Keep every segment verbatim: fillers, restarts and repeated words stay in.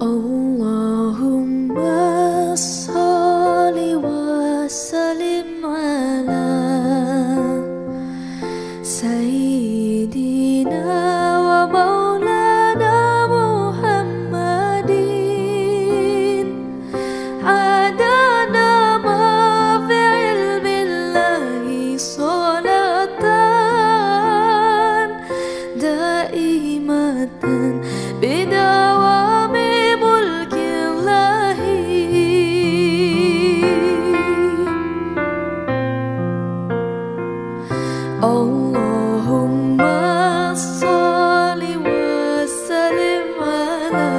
Allahumma sholli wa sallim ala Sayyidina wa maulana Muhammadin adana ma fi ilmillahi sholatan daimatan bidawami mulkillahi. Allahumma sholli wa sallim ala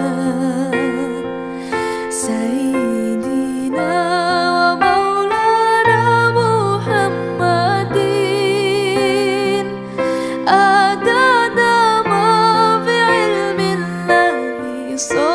Sayyidina wa maulana Muhammadin adada ma fi ilmillahi